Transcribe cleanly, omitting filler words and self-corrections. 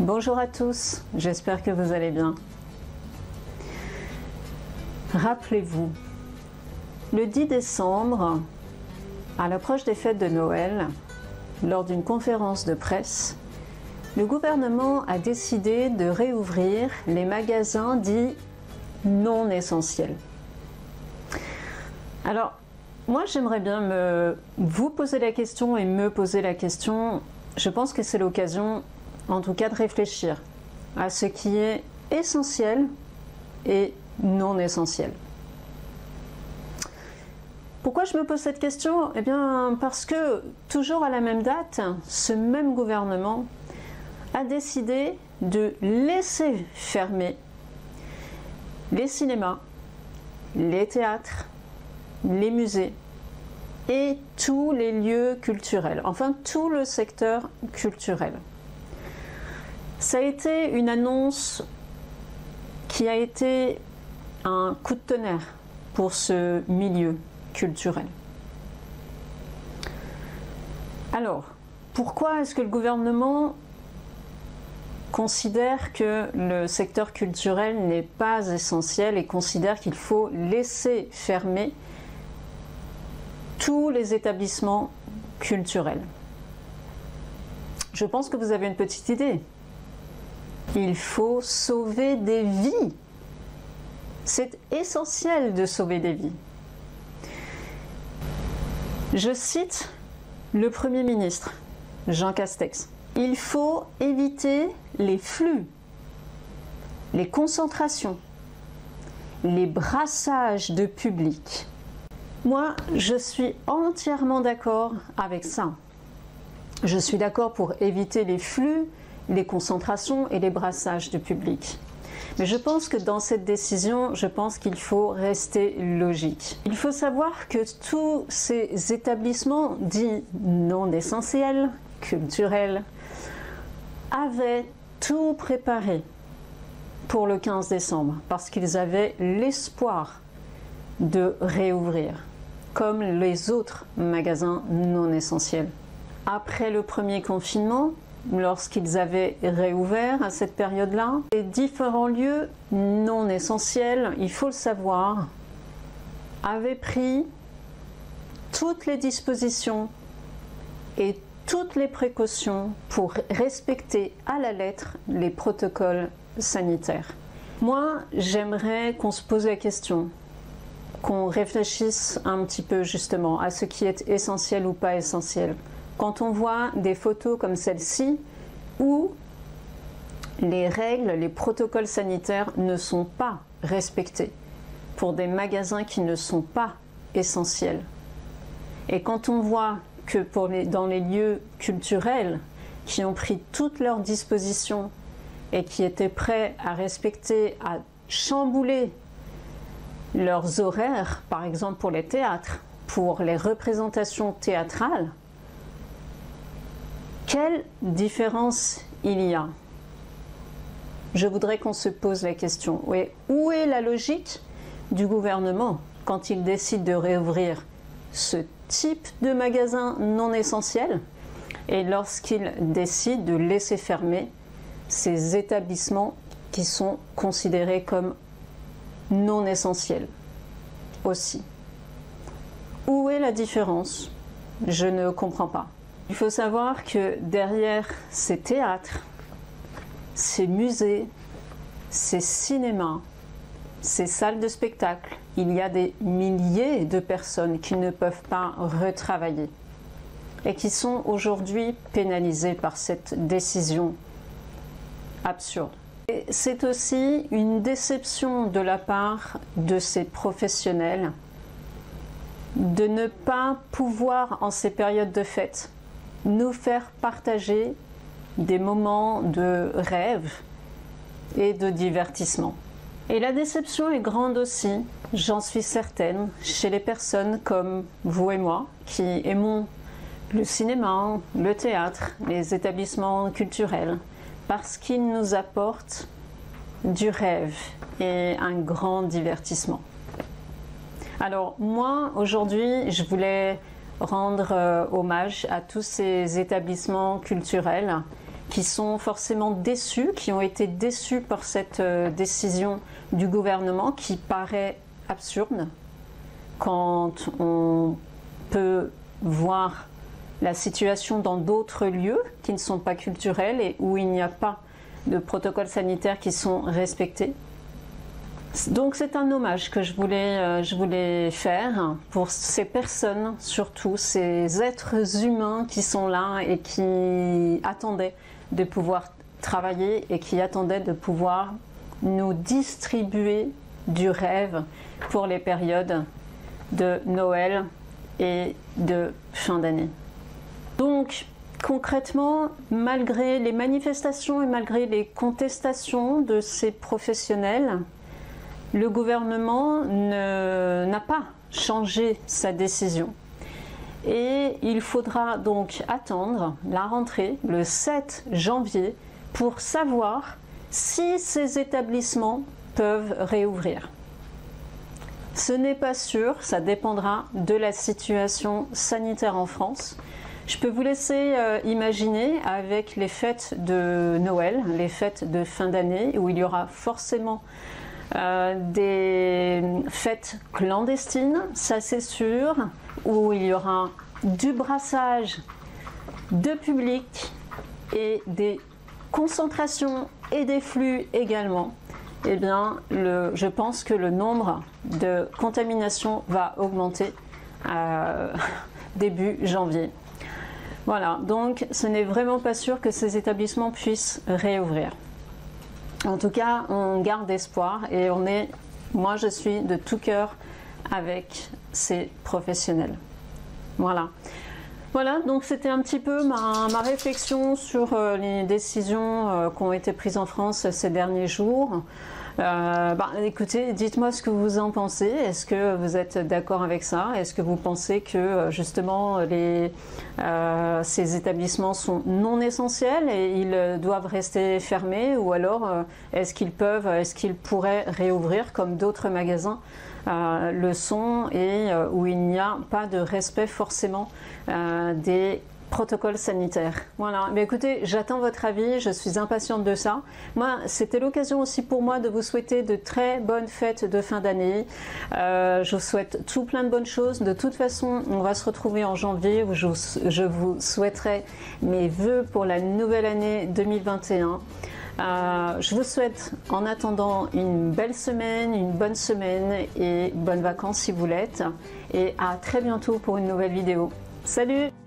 Bonjour à tous, j'espère que vous allez bien. Rappelez-vous, le 10 décembre, à l'approche des fêtes de Noël, lors d'une conférence de presse, le gouvernement a décidé de réouvrir les magasins dits non essentiels. Alors, moi j'aimerais bien vous poser la question et me poser la question. Je pense que c'est l'occasion, en tout cas, de réfléchir à ce qui est essentiel et non essentiel. Pourquoi je me pose cette question? Eh bien, parce que, toujours à la même date, ce même gouvernement a décidé de laisser fermer les cinémas, les théâtres, les musées et tous les lieux culturels, enfin tout le secteur culturel. Ça a été une annonce qui a été un coup de tonnerre pour ce milieu culturel. Alors, pourquoi est-ce que le gouvernement considère que le secteur culturel n'est pas essentiel et considère qu'il faut laisser fermer tous les établissements culturels? Je pense que vous avez une petite idée. Il faut sauver des vies. C'est essentiel de sauver des vies. Je cite le Premier ministre, Jean Castex. Il faut éviter les flux, les concentrations, les brassages de public. Moi, je suis entièrement d'accord avec ça. Je suis d'accord pour éviter les flux, les concentrations et les brassages de public. Mais je pense que dans cette décision, je pense qu'il faut rester logique. Il faut savoir que tous ces établissements dits non essentiels, culturels, avaient tout préparé pour le 15 décembre parce qu'ils avaient l'espoir de réouvrir, comme les autres magasins non essentiels. Après le premier confinement, lorsqu'ils avaient réouvert à cette période-là, les différents lieux non essentiels, il faut le savoir, avaient pris toutes les dispositions et toutes les précautions pour respecter à la lettre les protocoles sanitaires. Moi, j'aimerais qu'on se pose la question, qu'on réfléchisse un petit peu justement à ce qui est essentiel ou pas essentiel. Quand on voit des photos comme celle-ci, où les règles, les protocoles sanitaires ne sont pas respectés pour des magasins qui ne sont pas essentiels. Et quand on voit que dans les lieux culturels qui ont pris toutes leurs dispositions et qui étaient prêts à respecter, à chambouler leurs horaires, par exemple pour les théâtres, pour les représentations théâtrales, quelle différence il y a? Je voudrais qu'on se pose la question. Où est la logique du gouvernement quand il décide de réouvrir ce type de magasin non essentiel et lorsqu'il décide de laisser fermer ces établissements qui sont considérés comme non essentiels aussi? Où est la différence? Je ne comprends pas. Il faut savoir que derrière ces théâtres, ces musées, ces cinémas, ces salles de spectacle, il y a des milliers de personnes qui ne peuvent pas retravailler et qui sont aujourd'hui pénalisées par cette décision absurde. Et c'est aussi une déception de la part de ces professionnels de ne pas pouvoir, en ces périodes de fête, nous faire partager des moments de rêve et de divertissement. Et la déception est grande aussi, j'en suis certaine, chez les personnes comme vous et moi, qui aimons le cinéma, le théâtre, les établissements culturels, parce qu'ils nous apportent du rêve et un grand divertissement. Alors moi, aujourd'hui, je voulais rendre hommage à tous ces établissements culturels qui sont forcément déçus, qui ont été déçus par cette décision du gouvernement qui paraît absurde quand on peut voir la situation dans d'autres lieux qui ne sont pas culturels et où il n'y a pas de protocoles sanitaires qui sont respectés. Donc c'est un hommage que je voulais faire pour ces personnes, surtout ces êtres humains qui sont là et qui attendaient de pouvoir travailler et qui attendaient de pouvoir nous distribuer du rêve pour les périodes de Noël et de fin d'année. Donc concrètement, malgré les manifestations et malgré les contestations de ces professionnels, le gouvernement n'a pas changé sa décision. Et il faudra donc attendre la rentrée, le 7 janvier, pour savoir si ces établissements peuvent réouvrir. Ce n'est pas sûr, ça dépendra de la situation sanitaire en France. Je peux vous laisser imaginer avec les fêtes de Noël, les fêtes de fin d'année, où il y aura forcément des fêtes clandestines, ça c'est sûr, où il y aura du brassage de public et des concentrations et des flux également. Eh bien, je pense que le nombre de contaminations va augmenter début janvier. Voilà, donc ce n'est vraiment pas sûr que ces établissements puissent réouvrir. En tout cas, on garde espoir et moi je suis de tout cœur avec ces professionnels. Voilà. Voilà, donc c'était un petit peu ma réflexion sur les décisions qui ont été prises en France ces derniers jours. Écoutez, dites-moi ce que vous en pensez. Est-ce que vous êtes d'accord avec ça? Est-ce que vous pensez que justement ces établissements sont non essentiels et ils doivent rester fermés, ou alors est-ce qu'ils pourraient réouvrir comme d'autres magasins le sont et où il n'y a pas de respect forcément des protocole sanitaire. Voilà, mais écoutez, j'attends votre avis, je suis impatiente de ça. Moi, c'était l'occasion aussi pour moi de vous souhaiter de très bonnes fêtes de fin d'année. Je vous souhaite tout plein de bonnes choses. De toute façon, on va se retrouver en janvier où je vous souhaiterai mes vœux pour la nouvelle année 2021. Je vous souhaite en attendant une belle semaine, une bonne semaine et bonnes vacances si vous l'êtes. Et à très bientôt pour une nouvelle vidéo. Salut!